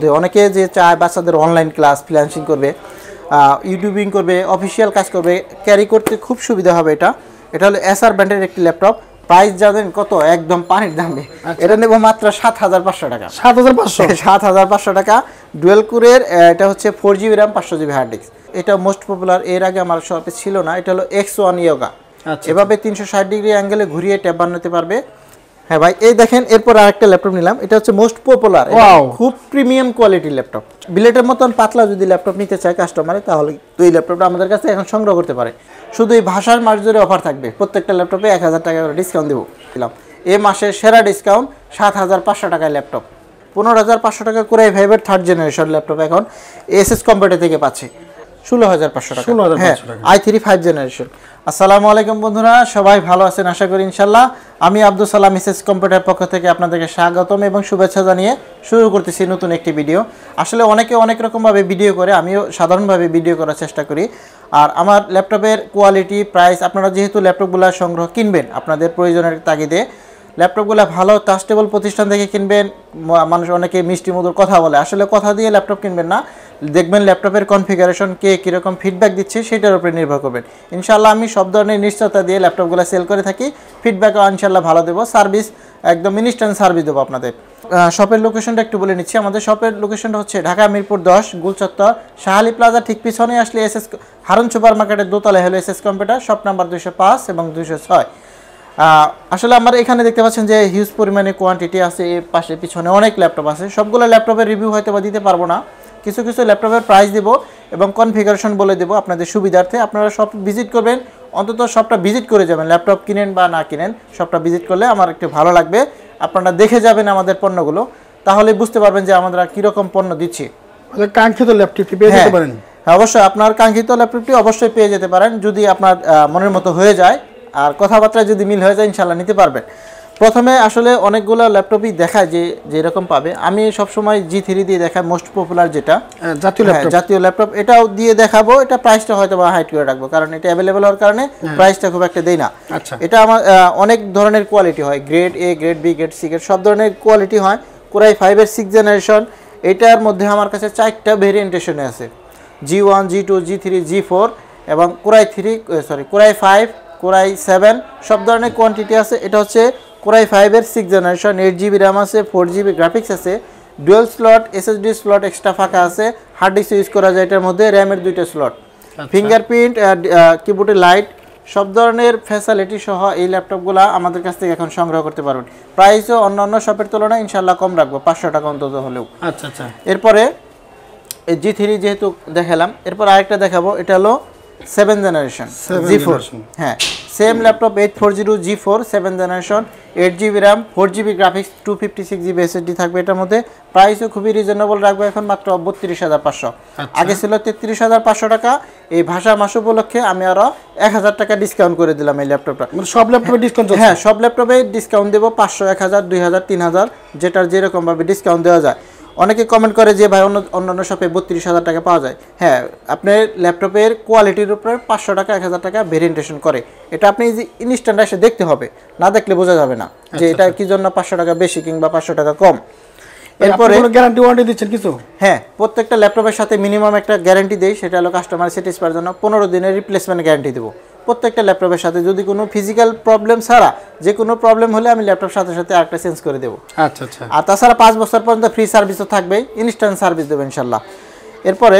অনেকে যে চায় বাচ্চাদের অনলাইন ক্লাস ফ্রিল্যান্সিং করবে, ইউটিউবিং করবে, অফিসিয়াল কাজ করবে, ক্যারি করতে খুব সুবিধা হবে। এটা হলো এসআর ব্র্যান্ডের একটি ল্যাপটপ। প্রাইস জানেন কত? একদম পানির দামে। এটা নেব মাত্র 7500 টাকা। 7500 টাকা। ডুয়েল কোরের, এটা হচ্ছে 4GB RAM 500GB hard disk. এটা মোস্ট পপুলার, এর আগে আমার শপে ছিল না। এটা হলো X1 ইয়োগা। এভাবে 360 ডিগ্রি অ্যাঙ্গেলে ঘুরিয়ে ট্যাব বানাতে পারবে। হ্যাঁ ভাই, এই দেখেন এরপর আরেকটা ল্যাপটপ নিলাম। এটা হচ্ছে মোস্ট পপুলার, খুব প্রিমিয়াম কোয়ালিটির ল্যাপটপ। বিলেটের মতন পাতলা যদি ল্যাপটপ নিতে চায় কাস্টমারে, তাহলে তো এই ল্যাপটপটা আমাদের কাছে এখন সংগ্রহ করতে পারে। শুধু এই ভাষার মাস ধরে অফার থাকবে, প্রত্যেকটা ল্যাপটপে 1000 টাকা করে ডিসকাউন্ট দেবো দিলাম। এই মাসের সেরা ডিসকাউন্ট 7500 টাকায় ল্যাপটপ। 15500 টাকা করে ফাইভের 3rd জেনারেশন ল্যাপটপ এখন এসএস কম্পিউটার থেকে পাচ্ছে 16500 টাকা। হ্যাঁ, i3 5 জেনারেশন। আসসালামু আলাইকুম বন্ধুরা, সবাই ভালো আছেন আশা করি ইনশাল্লাহ। আমি আব্দুল সালাম এসএস কম্পিউটার পক্ষ থেকে আপনাদেরকে স্বাগতম এবং শুভেচ্ছা জানিয়ে শুরু করতেছি নতুন একটি ভিডিও। আসলে অনেকে অনেক রকমভাবে ভিডিও করে, আমিও সাধারণভাবে ভিডিও করার চেষ্টা করি। আর আমার ল্যাপটপের কোয়ালিটি, প্রাইস, আপনারা যেহেতু ল্যাপটপগুলো সংগ্রহ কিনবেন আপনাদের প্রয়োজনের তাগিদে, ল্যাপটপগুলো ভালো ট্রাস্টেবল প্রতিষ্ঠান থেকে কিনবেন। মানুষ অনেকে মিষ্টি মধুর কথা বলে, আসলে কথা দিয়ে ল্যাপটপ কিনবেন না। দেখবেন ল্যাপটপের কনফিগারেশন কে কীরকম ফিডব্যাক দিচ্ছে সেটার উপরে নির্ভর করবেন। ইনশাল্লাহ আমি সব ধরনের নিশ্চয়তা দিয়ে ল্যাপটপগুলো সেল করে থাকি। ফিডব্যাকও ইনশাল্লাহ ভালো দেবো, সার্ভিস একদম ইনস্ট্যান্ট সার্ভিস দেবো আপনাদের। শপের লোকেশনটা একটু বলে নিচ্ছি। আমাদের শপের লোকেশনটা হচ্ছে ঢাকা মিরপুর 10 গুলচত্বর শাহালি প্লাজা ঠিক পিছনে আসলে এসএস হারুন সুপার মার্কেটের দোতলায় হলো এসএস কম্পিউটার, শপ নাম্বার 205 এবং 206। আসলে আমার এখানে দেখতে পাচ্ছেন যে হিউজ পরিমাণে কোয়ান্টিটি আছে। এর পাশে পিছনে অনেক ল্যাপটপ আছে। সবগুলো ল্যাপটপের রিভিউ হয়তো বা দিতে পারবো না, কিছু কিছু ল্যাপটপের প্রাইস দেব এবং কনফিগারেশন বলে দেবো আপনাদের সুবিধার্থে। আপনারা সব ভিজিট করবেন, অন্তত সবটা ভিজিট করে যাবেন। ল্যাপটপ কিনেন বা না কিনেন, সবটা ভিজিট করলে আমার একটু ভালো লাগবে। আপনারা দেখে যাবেন আমাদের পণ্যগুলো, তাহলে বুঝতে পারবেন যে আমরা কীরকম পণ্য দিচ্ছি। কাঙ্ক্ষিত ল্যাপটপটি পেয়ে যেতে পারেন। হ্যাঁ, অবশ্যই আপনার কাঙ্ক্ষিত ল্যাপটপটি অবশ্যই পেয়ে যেতে পারেন, যদি আপনার মনের মতো হয়ে যায় আর কথাবার্তা যদি মিল হয়ে যায় ইনশাল্লাহ নিতে পারবেন। প্রথমে আসলে অনেকগুলো ল্যাপটপই দেখায় যে যেরকম পাবে। আমি সবসময় G3 দিয়ে দেখাই, মোস্ট পপুলার যেটা জাতীয় ল্যাপটপ, এটাও দিয়ে দেখাবো। এটা প্রাইসটা হয়তো বা হাইট করে রাখবো, কারণ এটা অ্যাভেলেবেল হওয়ার কারণে প্রাইসটা খুব একটা দেই না। এটা আমার অনেক ধরনের কোয়ালিটি হয়, grade A, grade B, grade C, grade সব ধরনের কোয়ালিটি হয়। কোরাই 5-এর 6 জেনারেশন, এটার মধ্যে আমার কাছে 4টা ভেরিয়েন্টেশনে আছে, G1, G2, G3, G4 এবং কোরাই 5, কোরাই 7 সব ধরনের কোয়ান্টিটি আছে। এটা হচ্ছে কোরাই 5-এর 6 জেনারেশন, 8GB RAM আছে, 4GB গ্রাফিক্স আছে, dual slot SSD slot extra ফাঁকা আছে, হার্ড ডিস্ক ইউজ করা যায় এটার মধ্যে, র্যামের 2টা স্লট, ফিঙ্গারপ্রিন্ট, কিবোর্ডে লাইট, সব ধরনের ফ্যাসিলিটি সহ এই ল্যাপটপগুলো আমাদের কাছ থেকে এখন সংগ্রহ করতে পারবেন। প্রাইসও অন্যান্য শপের তুলনায় ইনশাল্লাহ কম রাখবো, 500 টাকা অন্তত হলেও। এরপরে এই G3 যেহেতু দেখালাম, এরপর আরেকটা দেখাবো। এটা হলো 7 জেনারেশন G4। হ্যাঁ, same laptop 840 G4 7 generation, 8GB RAM, 4GB graphics, 256GB SSD থাকবে এটার মধ্যে। প্রাইসও খুবই রিজনেবল রাখবো এখন মাত্র 32500। আগে ছিল 33500 টাকা। এই ভাষা মাস উপলক্ষে আমি আরো 1000 টাকা ডিসকাউন্ট করে দিলাম এই ল্যাপটপটা। সব ল্যাপটপে ডিসকাউন্ট? হ্যাঁ, সব ল্যাপটপে ডিসকাউন্ট দেবো, 500, 1000, 2000, 3000, যেটার যেরকম ভাবে ডিসকাউন্ট দেওয়া যায়। অনেকে কমেন্ট করে যে ভাই অন্যান্য শপে 32000 টাকা পাওয়া যায়। হ্যাঁ, আপনার ল্যাপটপের কোয়ালিটির উপরে 500 টাকা 1000 টাকা ভেরিয়েন্টেশন করে। এটা আপনি ইনস্ট্যান্ট এসে দেখতে হবে, না দেখলে বোঝা যাবে না যে এটা কি জন্য 500 টাকা বেশি কিংবা 500 টাকা কম। এরপরে গ্যারান্টি ওয়ারেন্টি দিচ্ছেন কিছু? হ্যাঁ, প্রত্যেকটা ল্যাপটপের সাথে মিনিমাম একটা গ্যারান্টি দেই, সেটা হলো কাস্টমার স্যাটিসফাইয়ের জন্য 15 দিনের রিপ্লেসমেন্ট গ্যারান্টি দেবো প্রত্যেকটা ল্যাপটপের সাথে। যদি কোনো ফিজিক্যাল প্রবলেম ছাড়া যে কোনো প্রবলেম হলে আমি ল্যাপটপ সাথে সাথে আরেকটা চেঞ্জ করে দেবো। আর তাছাড়া 5 বছর পর্যন্ত ফ্রি সার্ভিসও থাকবে, ইনস্ট্যান্ট সার্ভিস দেবো ইনশাল্লাহ। এরপরে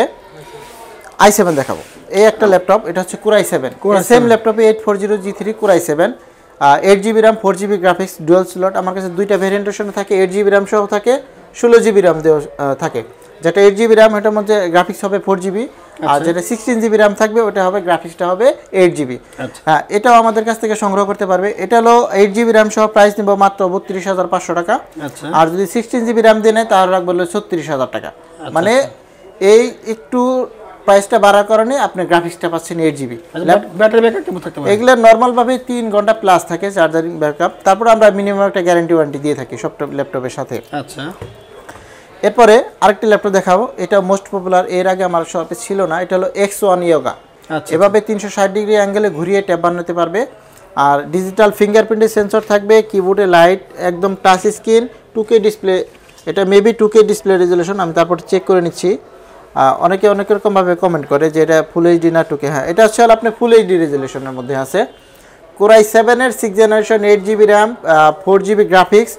i7 দেখাবো। এই একটা ল্যাপটপ, এটা হচ্ছে কোরাই 7, সেম ল্যাপটপে 840 G3 core i 7, 8GB RAM, 4GB graphics, dual slot. আমার কাছে 2টা ভেরিয়েন্টেশন থাকে, 8GB RAM সহ থাকে, 16GB RAM দেওয়া থাকে। যেটা 8GB RAM এটার মধ্যে গ্রাফিক্স হবে 4GB, আর যেটা 16GB RAM থাকবে ওটা হবে গ্রাফিক্সটা হবে 8GB। হ্যাঁ, এটাও আমাদের কাছ থেকে সংগ্রহ করতে পারবে। এটা হলো 8GB RAM সহ প্রাইস নিব মাত্র 32500 টাকা। আর যদি 16GB RAM দিয়ে নেয় তাহলে রাখবো 36000 টাকা। মানে এই একটু প্রাইসটা বাড়ার কারণে আপনি গ্রাফিক্সটা পাচ্ছেন 8GB। ব্যাটারি ব্যাকআপ কেমন থাকতে পারে? এগুলো নর্মালভাবে 3 ঘন্টা প্লাস থাকে চার্জারিং ব্যাকআপ। তারপর আমরা মিনিমাম একটা গ্যারান্টি ওয়ারেন্টি দিয়ে থাকি সব ল্যাপটপের সাথে। এরপরে আরেকটি ল্যাপটপ দেখাবো। এটা মোস্ট পপুলার, এর আগে আমার শপে ছিল না। এটা হলো X1 ইয়োগা। এভাবে 360 ডিগ্রি অ্যাঙ্গেলে ঘুরিয়ে ট্যাব বানাতে পারবে। আর ডিজিটাল ফিঙ্গারপ্রিন্টের সেন্সর থাকবে, কিবোর্ডে লাইট, একদম টাচ স্ক্রিন, 2K ডিসপ্লে এটা মেবি 2K ডিসপ্লে রেজুলেশন, আমি তারপর চেক করে নিচ্ছি। অনেকে অনেক রকমভাবে কমেন্ট করে যে এটা ফুল এইচডি না 2K। হ্যাঁ, এটা হচ্ছে আপনার ফুল এইচডি রেজুলেশনের মধ্যে আছে। কোরাই 7 এর 6th generation, 8GB RAM, 4GB graphics,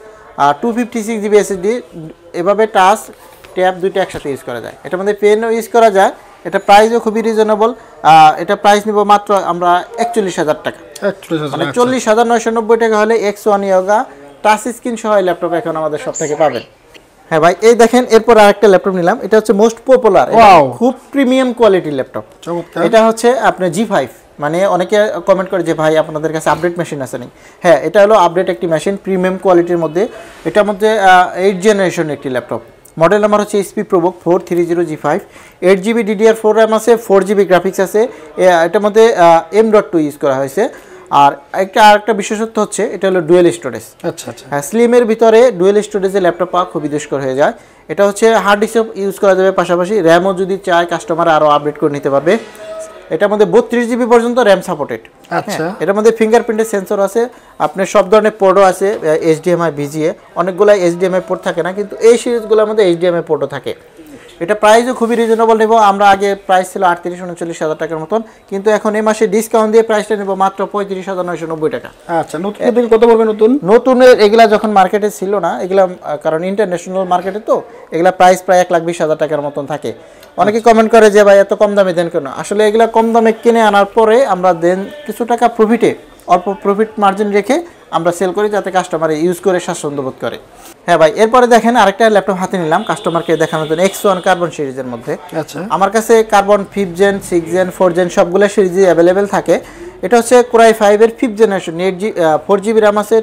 256GB SSD। এভাবে টাচ ট্যাব দুইটা একসাথে ইউজ করা যায়। এটার মধ্যে পেনও ইউজ করা যায়। এটা প্রাইসও খুবই রিজনেবল। এটা প্রাইস নিব মাত্র আমরা 41,000 টাকা, মানে 40,990 টাকা হলে X1 ইয়োগা টাচ স্ক্রিন সহ ল্যাপটপ এখন আমাদের সব থেকে পাবেন। হ্যাঁ ভাই, এই দেখেন এরপর আরেকটা ল্যাপটপ নিলাম। এটা হচ্ছে মোস্ট পপুলার, খুব প্রিমিয়াম কোয়ালিটির ল্যাপটপ। এটা হচ্ছে আপনার G5। মানে অনেকে কমেন্ট করে যে ভাই আপনাদের কাছে আপডেট মেশিন আছে নাকি। হ্যাঁ, এটা হলো আপডেট একটি মেশিন, প্রিমিয়াম কোয়ালিটির মধ্যে। এটার মধ্যে 8th জেনারেশন একটি ল্যাপটপ। মডেল নাম্বার হচ্ছে HP ProBook 430G5। 8GB DDR4 RAM আছে, 4GB গ্রাফিক্স আছে। এটার মধ্যে M.2 ইউজ করা হয়েছে। আর আরেকটা বিশেষত্ব হচ্ছে এটা হলো ডুয়েল স্টোরেজ। আচ্ছা আচ্ছা। হ্যাঁ, স্লিমের ভিতরে ডুয়েল স্টোরেজের ল্যাপটপ পাওয়া খুবই দুষ্কর হয়ে যায়। এটা হচ্ছে হার্ড ডিস্ক ইউজ করা যাবে, পাশাপাশি র্যামও যদি চায় কাস্টমার আরও আপডেট করে নিতে পারবে। এটার মধ্যে 32GB পর্যন্ত র্যাম সাপোর্টেড। আচ্ছা, এটার মধ্যে ফিঙ্গারপ্রিন্টের সেন্সর আছে, আপনার সব ধরনের পোর্টও আছে, HDMI VGA। অনেকগুলো HDMI পোর্ট থাকে না, কিন্তু এই সিরিজগুলোর মধ্যে HDMI পোর্টও থাকে। এটা প্রাইসও খুবই রিজনেবল নেব আমরা। আগে প্রাইস ছিল 38-39,000 টাকার মতন, কিন্তু এখন এই মাসে ডিসকাউন্ট দিয়ে প্রাইসটা নেব মাত্র 35,990 টাকা। আচ্ছা, নতুন কত পড়বে? নতুনের এগুলা যখন মার্কেটে ছিল না, এগুলা কারণ ইন্টারন্যাশনাল মার্কেটে তো এগুলা প্রাইস প্রায় 1,20,000 টাকার মতন থাকে। অনেকে কমেন্ট করে যে ভাই এত কম দামে দেন কেন। আসলে এগুলা কম দামে কিনে আনার পরে আমরা দেন কিছু টাকা প্রফিটে, অল্প প্রফিট মার্জিন রেখে আমরা সেল করি, যাতে কাস্টমার ইউজ করে স্বাচ্ছন্দ্য বোধ করে। হ্যাঁ ভাই, এরপরে দেখেন আরেকটা ল্যাপটপ হাতে নিলাম কাস্টমারকে দেখানোর জন্য, X1 কার্বন সিরিজের মধ্যে। আচ্ছা, আমার কাছে carbon 5th gen, 6th gen, 4th gen সবগুলো সিরিজই অ্যাভেলেবেল থাকে। এটা হচ্ছে কোরাই 5 এর 5th জেনারেশন, 4GB র্যাম আছে,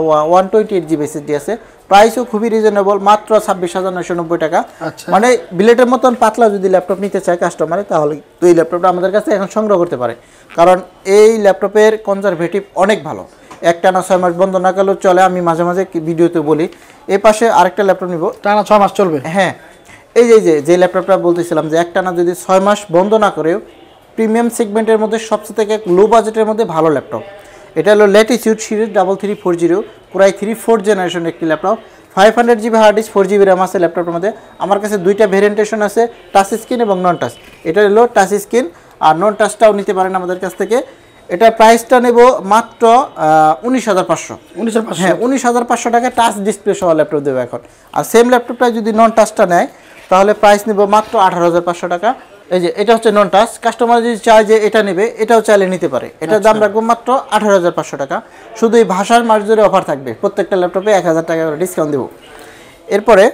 128GB SSD আছে। প্রাইসও খুবই রিজনেবল, মাত্র 26,990 টাকা। মানে বিলেটের মতন পাতলা যদি ল্যাপটপ নিতে চায় কাস্টমারে, তাহলে তো এই ল্যাপটপটা আমাদের কাছে এখন সংগ্রহ করতে পারে, কারণ এই ল্যাপটপের কনজারভেটিভ অনেক ভালো। একটানা 6 মাস বন্ধ না করলেও চলে, আমি মাঝে মাঝে ভিডিওতে বলি। এই পাশে আরেকটা ল্যাপটপ নিব, টানা 6 মাস চলবে। হ্যাঁ, এই যে ল্যাপটপটা বলতেছিলাম যে একটানা যদি 6 মাস বন্ধ না করেও, প্রিমিয়াম সেগমেন্টের মধ্যে সবচেয়ে থেকে লো বাজেটের মধ্যে ভালো ল্যাপটপ। এটা হলো latitude series 3340, core i 3 4th generation একটি laptop. 500GB hard disk, 4GB RAM আছে ল্যাপটপের মধ্যে। আমার কাছে দুইটা ভেরিয়েন্টেশন আছে, টাচ স্ক্রিন এবং নন টাচ। এটা হলো টাচ স্ক্রিন, আর নন টাচটাও নিতে পারেন আমাদের কাছ থেকে। এটা প্রাইসটা নেব মাত্র 19,500। 19,500? হ্যাঁ, 19,500 টাকায় টাচ ডিসপ্লে সহ ল্যাপটপ দেবো এখন। আর সেম ল্যাপটপটা যদি নন টাচটা নেয় তাহলে প্রাইস নেব মাত্র 18,500 টাকা। এই যে এটা হচ্ছে নন টাচ, কাস্টমার যদি চায় যে এটা নেবে, এটাও চাইলে নিতে পারে। এটার দাম রাখবো মাত্র 18,500 টাকা। শুধু এই ভাষার মাস জুড়ে অফার থাকবে, প্রত্যেকটা ল্যাপটপে 1,000 টাকা করে ডিসকাউন্ট দেবো। এরপরে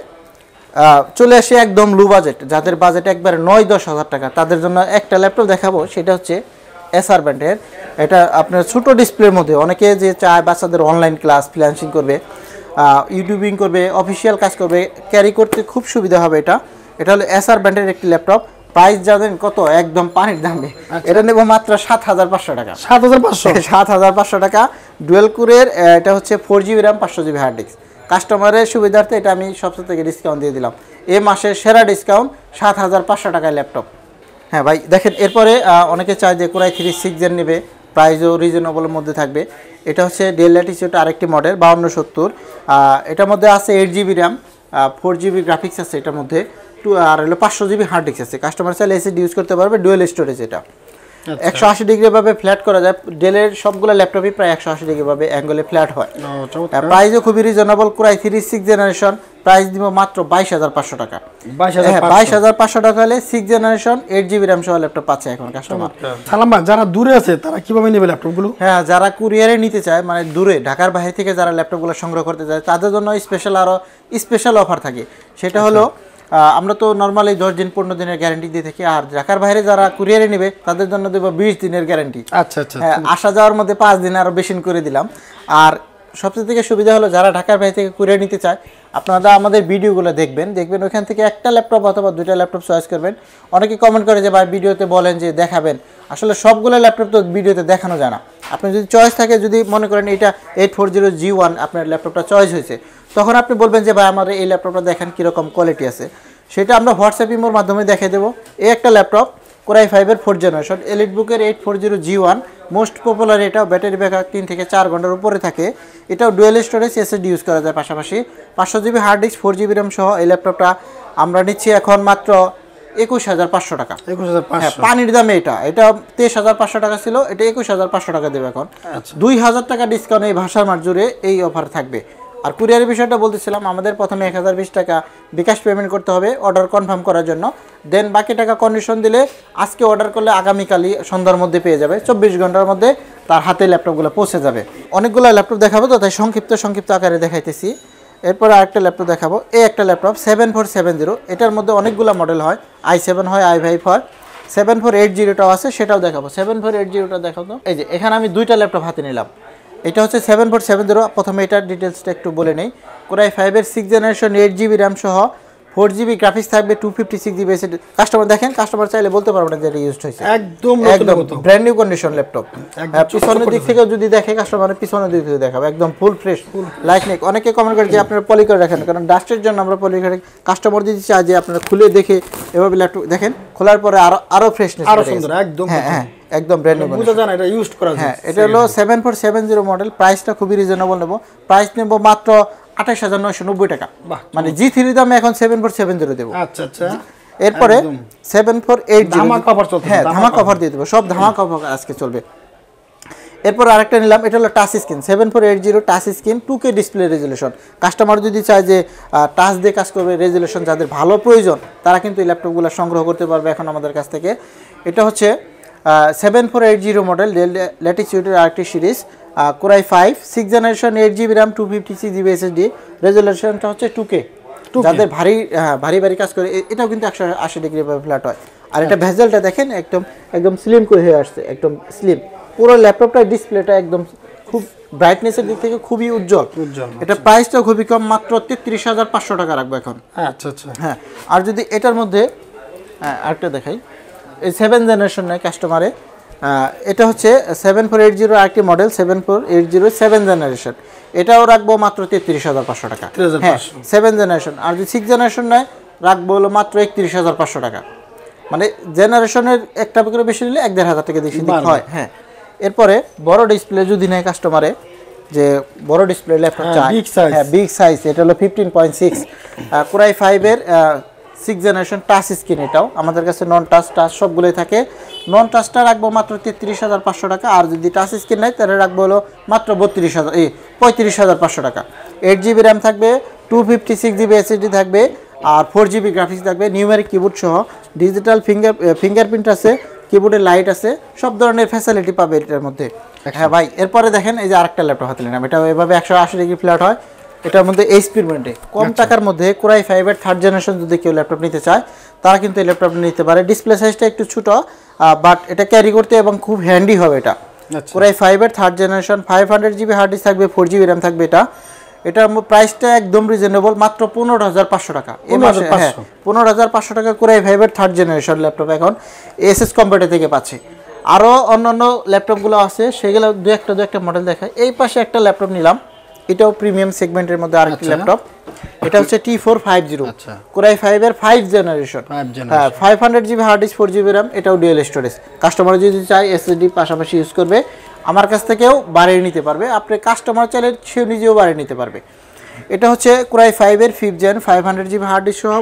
চলে আসি একদম লো বাজেট, যাদের বাজেট একবারে 9-10,000 টাকা, তাদের জন্য একটা ল্যাপটপ দেখাবো। সেটা হচ্ছে এসআর ব্র্যান্ডের। এটা আপনার ছোটো ডিসপ্লের মধ্যে, অনেকে যে চায় বাচ্চাদের অনলাইন ক্লাস ফ্রিল্যান্সিং করবে, ইউটিউবিং করবে, অফিসিয়াল কাজ করবে, ক্যারি করতে খুব সুবিধা হবে। এটা হলো এসআর ব্র্যান্ডের একটি ল্যাপটপ। প্রাইস জানেন কত? একদম পানির দামে। এটা নেব মাত্র 7,500 টাকা। 7,500 টাকা। ডুয়েল কোরের, এটা হচ্ছে 4GB RAM, 500GB hard disk. কাস্টমারের সুবিধার্থে এটা আমি সবচেয়ে থেকে ডিসকাউন্ট দিয়ে দিলাম। এই মাসের সেরা ডিসকাউন্ট, 7,500 টাকায় ল্যাপটপ। হ্যাঁ ভাই, দেখেন এরপরে অনেকে চায় যে কোরাই 3 6th জেন নেবে, প্রাইসও রিজনেবলের মধ্যে থাকবে। এটা হচ্ছে ডেল ল্যাটিটিউড আরেকটি মডেল, 5270। এটার মধ্যে আছে 8GB র্যাম, 4GB গ্রাফিক্স আছে এটার মধ্যে, আর হলো 500GB হার্ড ডিস্ক আছে। কাস্টমার চাইলে এসএসডি ইউজ করতে পারবে, ডুয়েল স্টোরেজ। এটা 180 ডিগ্রি ভাবে ফ্ল্যাট করা যায়। ডেলের সবগুলো ল্যাপটপই প্রায় 180 ডিগ্রি ভাবে অ্যাঙ্গেলে ফ্ল্যাট হয়। প্রাইসও খুবই reasonable. Core i 3 6th generation, price দিব মাত্র 22,500 টাকা। 22,500 টাকা হলে 6th জেনারেশন 8GB র্যাম সহ ল্যাপটপ পাচ্ছে এখন কাস্টমার। সালাম ভাই, যারা দূরে আছে তারা কিভাবে নেবে ল্যাপটপগুলো? হ্যাঁ, যারা কুরিয়ারে নিতে চায়, মানে দূরে ঢাকার বাইরে থেকে যারা ল্যাপটপগুলো সংগ্রহ করতে চায়, তাদের জন্য স্পেশাল অফার থাকে। সেটা হলো আমরা তো নর্মালি 10 দিন 15 দিনের গ্যারান্টি দিয়ে থাকি, আর ঢাকার বাইরে যারা কুরিয়ারে নেবে তাদের জন্য দেবো 20 দিনের গ্যারান্টি। আচ্ছা আচ্ছা। হ্যাঁ, আসা যাওয়ার মধ্যে 5 দিন আরও বেশি করে দিলাম। আর সবচেয়ে থেকে সুবিধা হলো যারা ঢাকার বাইরে থেকে কুরিয়ার নিতে চায়, আপনারা আমাদের ভিডিওগুলো দেখবেন ওইখান থেকে একটা ল্যাপটপ অথবা 2টা ল্যাপটপ চয়েস করবেন। অনেকে কমেন্ট করে যে ভাই ভিডিওতে বলেন যে দেখাবেন, আসলে সবগুলো ল্যাপটপ তো ভিডিওতে দেখানো যায় না। আপনি যদি চয়েস থাকে, যদি মনে করেন এটা 840G1 আপনার ল্যাপটপটা চয়েস হয়েছে, তখন আপনি বলবেন যে ভাই আমার এই ল্যাপটপটা দেখেন কীরকম কোয়ালিটি আছে, সেটা আমরা হোয়াটসঅ্যাপ ইমোর মাধ্যমে দেখিয়ে দেবো। এই একটা ল্যাপটপ কোরাই 5 এর 4th জেনারেশন, এলিটবুকের 840G1, মোস্ট পপুলার, এটাও ব্যাটারি ব্যাকআপ 3 থেকে 4 ঘন্টার উপরে থাকে। এটাও ডুয়েল স্টোরেজ এসএসডি ইউজ করা যায়, পাশাপাশি 500 GB hard disk 4 GB RAM সহ এই ল্যাপটপটা আমরা নিচ্ছি এখন মাত্র 21,500 টাকা। 21,500 পানির দামে এটা 23,500 টাকা ছিল, এটা 21,500 টাকা দেবে এখন। আচ্ছা। 2,000 টাকা ডিসকাউন্ট এই ভাষার মার জুড়ে এই অফার থাকবে। আর কুরিয়ারের বিষয়টা বলতেছিলাম, আমাদের প্রথমে 1020 টাকা বিকাশ পেমেন্ট করতে হবে অর্ডার কনফার্ম করার জন্য, দেন বাকি টাকা কন্ডিশন দিলে আজকে অর্ডার করলে আগামীকালই সন্ধ্যার মধ্যে পেয়ে যাবে, 24 ঘন্টার মধ্যে তার হাতে ল্যাপটপগুলো পৌঁছে যাবে। অনেকগুলো ল্যাপটপ দেখাবো তো, তাই সংক্ষিপ্ত আকারে দেখাইতেছি। এরপর আরেকটা ল্যাপটপ দেখাবো, এই একটা ল্যাপটপ 7470, এটার মধ্যে অনেকগুলো মডেল হয়, i7 হয়, i5 হয়, 7480টাও আছে, সেটাও দেখাবো। 7480টা দেখাবো। এই যে এখানে আমি দুইটা ল্যাপটপ হাতে নিলাম, এটা হচ্ছে 7470। প্রথমে এটার ডিটেলসটা একটু বলে নেই। কোরাই 5-এর 6th জেনারেশন 8 জিবি র্যাম সহ 4 জিবি গ্রাফিক্স থাকবে, 256 জিবি এসএসডি। কাস্টমার দেখেন, কাস্টমার চাইলে বলতে পারবে না যে এটা ইউজড হয়েছে, একদম ব্র্যান্ড নিউ কন্ডিশন ল্যাপটপ। পিছনের দিক থেকেও যদি দেখে কাস্টমারের, পিছনের দিক থেকে দেখাবে একদম ফুল ফ্রেশ লাইট নেক। অনেকে কমেন্ট করে যে আপনারা পলি করে রাখেন, কারণ ডাস্টের জন্য আমরা পলি করে। কাস্টমার যদি চায় যে আপনারা খুলে দেখে এভাবে ল্যাপটপ দেখেন, খোলার পরে আরো ফ্রেশনেস, আরো সুন্দর, একদম হ্যাঁ একদম ব্র্যান্ড নিউ, বুঝা যায় না এটা ইউজড করা যায়। হ্যাঁ, এটা হলো 7470 মডেল। প্রাইসটা খুবই রিজনেবল নেব, প্রাইস নেব মাত্র 28,990 টাকা। মানে G3 দামে এখন 7470 দেব। আচ্ছা আচ্ছা। এরপরে 7480 ধামাকা অফার চলছে, হ্যাঁ ধামাকা অফার দিয়ে দেব, সব ধামাকা অফার আজকে চলবে। এরপর আরেকটা নিলাম, এটা হলো touch screen 7480 touch screen 2K display resolution. Customer যদি চায় যে টাচ দিয়ে কাজ করবে, রেজুলেশন যাদের ভালো প্রয়োজন, তারা কিন্তু এই ল্যাপটপগুলো সংগ্রহ করতে পারবে এখন আমাদের কাছ থেকে। এটা হচ্ছে 7480 মডেল, ডেল ল্যাটিটিউডের আরেকটি series, core i 5 6th generation 8 GB RAM 256 GB SSD, রেজুলেশনটা হচ্ছে 2K। যাদের ভারী কাজ করে, এটাও কিন্তু 180 ডিগ্রি ফ্ল্যাট হয়। আর এটা ভেজেলটা দেখেন, একদম স্লিম করে হয়ে আসছে, একদম স্লিম। পুরো ল্যাপটপটার ডিসপ্লেটা একদম খুব ব্রাইটনেসের দিক থেকে খুবই উজ্জ্বল। এটা প্রাইসটা খুবই কম, মাত্র 33,500 টাকা রাখবো এখন। আচ্ছা আচ্ছা। হ্যাঁ, আর যদি এটার মধ্যে আরেকটা দেখাই, এই 7th জেনারেশন নয় কাস্টমারে, এটা হচ্ছে 7480 আরেকটি মডেল, 7480 7th জেনারেশন, এটাও রাখবো মাত্র 33,500 টাকা। হ্যাঁ 7th জেনারেশন। আর যদি 6th জেনারেশন নয়, রাখবো হলো মাত্র 31,500 টাকা। মানে জেনারেশনের একটা করে বেশি নিলে 1,500 টাকা বেশি দিতে হয়। হ্যাঁ, এরপরে বড় ডিসপ্লে যদি নেয় কাস্টমারে, যে বড় ডিসপ্লে ল্যাপটপ চায়, হ্যাঁ বিগ সাইজ, এটা হলো 15.6 কোরাই 5-এর 6th জেনারেশন টাচ স্ক্রিন। এটাও আমাদের কাছে নন টাচ সবগুলোই থাকে। নন টাচটা রাখবো মাত্র 33,500 টাকা। আর যদি টাচ স্ক্রিন নেয় তাহলে রাখবো হলো মাত্র 35,500 টাকা। 8 জিবি র্যাম থাকবে, 256 জিবি এসএসডি থাকবে, আর 4 জিবি গ্রাফিক্স থাকবে, নিউমেরিক কিবোর্ড সহ, ডিজিটাল ফিঙ্গারপ্রিন্ট আছে, কিবোর্ডে লাইট আছে, সব ধরনের ফ্যাসিলিটি পাবে এটার মধ্যে। হ্যাঁ ভাই, এরপরে দেখেন এই যে আরেকটা ল্যাপটপ হাতে নিলাম, এটা এভাবে 180 ডিগ্রি ফ্ল্যাট হয়। এটার মধ্যে এইচপির ব্র্যান্ডে কম টাকার মধ্যে কোরাই 5-এর 3rd জেনারেশন যদি কেউ ল্যাপটপ নিতে চায়, তারা কিন্তু এই ল্যাপটপটা নিতে পারে। ডিসপ্লে সাইজটা একটু ছোটো, বাট এটা ক্যারি করতে এবং খুব হ্যান্ডি হবে এটা। কোরাই 5-এর 3rd generation 500 GB hard disk থাকবে, 4 জিবি র্যাম থাকবে। এটার প্রাইসটা একদম রিজনেবল, মাত্র 15,500 টাকা। এই মাসে হ্যাঁ 15,500 টাকা কোরাই 5-এর 3rd জেনারেশন ল্যাপটপ এখন এসএস কম্পিউটার থেকে পাচ্ছে। আরও অন্যান্য ল্যাপটপগুলো আছে, সেগুলো দু একটা মডেল দেখায়। এই পাশে একটা ল্যাপটপ নিলাম, এটাও প্রিমিয়াম সেগমেন্টের মধ্যে আরেকটি ল্যাপটপ। এটা হচ্ছে T450 কোরাই 5-এর 5th জেনারেশন, হ্যাঁ 500 GB hard disk 4 GB RAM, এটাও ডুয়েল স্টোরেজ। কাস্টমার যদি চায় এসএসডি পাশাপাশি ইউজ করবে, আমার কাছ থেকেও বাড়িয়ে নিতে পারবে। আপনি কাস্টমার চাইলে সেও নিজেও বাড়িয়ে নিতে পারবে। এটা হচ্ছে কোরাই 5-এর 5th gen, 500 GB hard disk সহ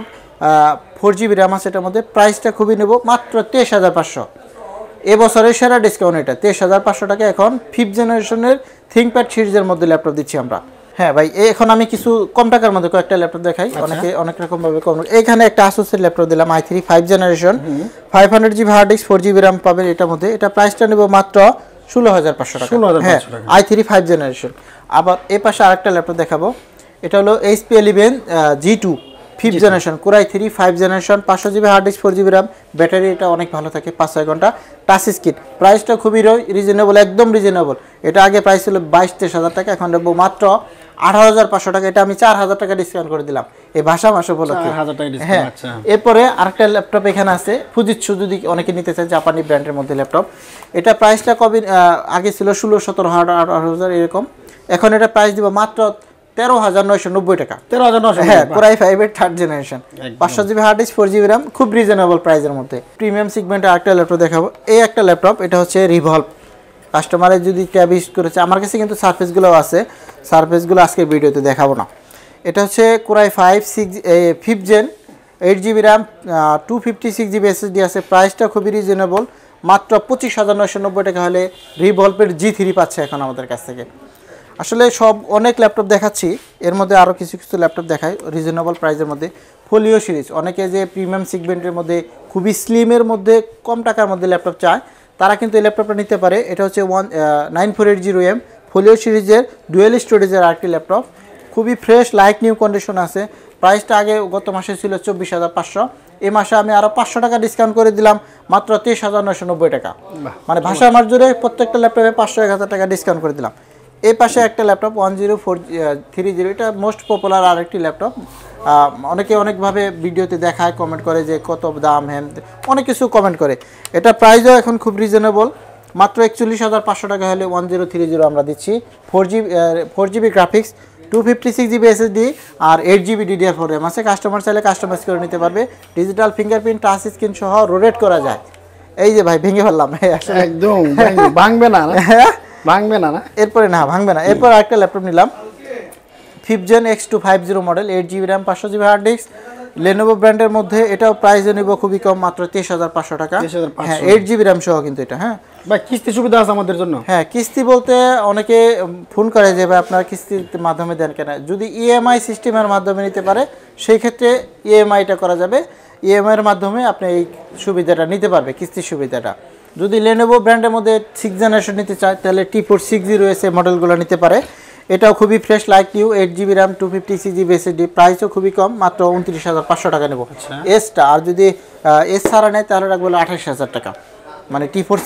4 জিবি র্যাম আছে এটার মধ্যে। প্রাইসটা খুবই নেব মাত্র 23,500। এবছরের সেরা ডিসকাউন্ট এটা 23,500 টাকা। এখন 5th জেনারেশনের থিংকপ্যাড সিরিজের মধ্যে ল্যাপটপ দিচ্ছি আমরা। হ্যাঁ ভাই, এখন আমি কিছু কম টাকার মধ্যে কয়েকটা ল্যাপটপ দেখাই, অনেক রকম ভাবে কম। এখানে একটা আসুসের ল্যাপটপ দিলাম, i3 5th generation, 500 GB hard disk 4 GB RAM পাবেন এটার মধ্যে। এটা প্রাইসটা নেব মাত্র 16,500 টাকা। হ্যাঁ i3 5th জেনারেশন। আবার এই পাশে আরেকটা ল্যাপটপ দেখাবো, এটা হলো HP Elevon G2 5th generation, core i 3 5th generation, 500 GB hard disk 4 GB RAM, battery এটা অনেক ভালো থাকে, 5-6 ঘন্টা, টাচ স্ক্রিন। প্রাইসটা খুবই রিজনেবল, একদম রিজনেবল। এটা আগে প্রাইস ছিল 22-23,000 টাকা, এখন নেবো মাত্র 18,500 টাকা। এটা আমি 4,000 টাকা ডিসকাউন্ট করে দিলাম এই ভাষা মাস উপলক্ষে। হ্যাঁ, এরপরে আরেকটা ল্যাপটপ এখানে আছে ফুজিৎসু, যদি অনেকে নিতে চায়, জাপানি ব্র্যান্ডের মধ্যে ল্যাপটপ। এটা প্রাইসটা কবে আগে ছিল 16-17,000 এরকম, এখন এটা প্রাইস দিব মাত্র 13,990 টাকা। 13,990, হ্যাঁ কোরাই 5-এর 3rd generation, 500 GB hard disk 4 GB RAM, খুব রিজনেবল প্রাইসের মধ্যে। প্রিমিয়াম সেগমেন্টে আরেকটা ল্যাপটপ দেখাবো, এই একটা ল্যাপটপ, এটা হচ্ছে রিভলভ কাস্টমারের যদি ট্যাব ইউজ করেছে, আমার কাছে কিন্তু সারফেসগুলোও আছে, সারফেসগুলো আজকে ভিডিওতে দেখাবো না। এটা হচ্ছে core i 5 gen 8GB RAM 256GB SSD আছে। প্রাইসটা খুবই রিজনেবল, মাত্র 25,990 টাকা হলে রিভলভের G3 পাচ্ছে এখন আমাদের কাছ থেকে। আসলে সব অনেক ল্যাপটপ দেখাচ্ছি, এর মধ্যে আরও কিছু কিছু ল্যাপটপ দেখাই রিজনেবল প্রাইসের মধ্যে। ফোলিও সিরিজ, অনেকে যে প্রিমিয়াম সেগমেন্টের মধ্যে খুবই স্লিমের মধ্যে কম টাকার মধ্যে ল্যাপটপ চায়, তারা কিন্তু এই ল্যাপটপটা নিতে পারে। এটা হচ্ছে 9480M ফোলিও সিরিজের ডুয়েল স্টোরেজের আরেকটি ল্যাপটপ, খুবই ফ্রেশ লাইক নিউ কন্ডিশন আছে। প্রাইসটা আগে গত মাসে ছিল 24,500, এই মাসে আমি আরও 500 টাকা ডিসকাউন্ট করে দিলাম, মাত্র 23,990 টাকা। মানে ভাষা আমার জুড়ে প্রত্যেকটা ল্যাপটপে 500-1000 টাকা ডিসকাউন্ট করে দিলাম। এই পাশে একটা ল্যাপটপ 10430, এটা মোস্ট পপুলার আরেকটি ল্যাপটপ। অনেকে অনেকভাবে ভিডিওতে দেখায়, কমেন্ট করে যে কত দাম, হ্যান অনেক কিছু কমেন্ট করে। এটা প্রাইসও এখন খুব রিজনেবল, মাত্র 41,500 টাকা হলে 1030 আমরা দিচ্ছি। 4GB গ্রাফিক্স 256GB SSD আর 8GB DDR4 RAM আছে। কাস্টমার চাইলে কাস্টমাইজ করে নিতে পারবে। ডিজিটাল ফিঙ্গারপ্রিন্ট টাচ স্ক্রিন সহ রোটেট করা যায়। এই যে ভাই ভেঙে ফেললাম একদম ভাঙবে না, ভাঙবে না, এরপরে না ভাঙবে না। এরপর আরেকটা ল্যাপটপ নিলাম 5th Gen X250 model 8GB RAM 500GB hard disk, Lenovo ব্র্যান্ডের মধ্যে। এটাও প্রাইসে নিব খুবই কম, মাত্র 23,500 টাকা। হ্যাঁ 8GB র্যাম সহ কিন্তু এটা। হ্যাঁ ভাই কিস্তি সুবিধা আছে আমাদের জন্য? হ্যাঁ কিস্তি বলতে অনেকে ফোন করে যে ভাই আপনারা কিস্তির মাধ্যমে দেন কেন, যদি ইএমআই সিস্টেমের মাধ্যমে নিতে পারে সেই ক্ষেত্রে ইএমআইটা করা যাবে। ইএমআইয়ের মাধ্যমে আপনি এই সুবিধাটা নিতে পারবে, কিস্তির সুবিধাটা। যদি লেনোভো ব্র্যান্ডের মধ্যে 6th জেনারেশন নিতে চায় তাহলে T460 মডেলগুলো নিতে পারে। এটাও খুবই fresh like new 8GB RAM 256GB SSD, প্রাইসও খুবই কম, মাত্র 29,500 টাকা নেব এসটা। আর যদি এস ছাড়া নেয় তাহলে রাখবো 28,000 টাকা। মানে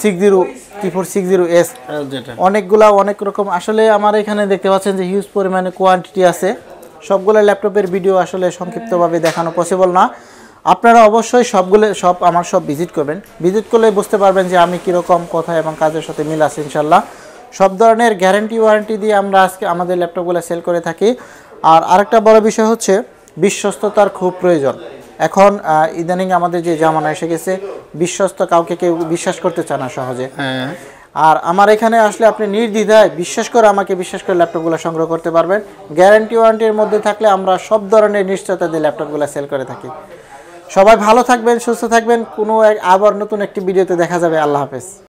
T460S অনেকগুলা অনেক রকম। আসলে আমার এখানে দেখতে পাচ্ছেন যে হিউজ পরিমাণে কোয়ান্টিটি আছে, সবগুলো ল্যাপটপের ভিডিও আসলে সংক্ষিপ্তভাবে দেখানো পসিবল না। আপনারা অবশ্যই আমার সব ভিজিট করবেন, ভিজিট করলে বুঝতে পারবেন যে আমি কীরকম কথা এবং কাজের সাথে মিল আছে ইনশাল্লাহ। সব ধরনের গ্যারান্টি ওয়ারেন্টি দিয়ে আমরা আজকে আমাদের ল্যাপটপগুলো সেল করে থাকি। আর আরেকটা বড় বিষয় হচ্ছে বিশ্বস্ততার খুব প্রয়োজন। এখন ইদানিং আমাদের যে জামানা এসে গেছে, বিশ্বস্ত কাউকে কেউ বিশ্বাস করতে চায় না সহজে। আর আমার এখানে আসলে আপনি নির্দ্বিধায় বিশ্বাস করে ল্যাপটপগুলো সংগ্রহ করতে পারবেন। গ্যারান্টি ওয়ারেন্টির মধ্যে থাকলে আমরা সব ধরনের নিশ্চয়তা দিয়ে ল্যাপটপগুলো সেল করে থাকি। সবাই ভালো থাকবেন, সুস্থ থাকবেন। আবার নতুন একটি ভিডিওতে দেখা যাবে। আল্লাহ হাফেজ।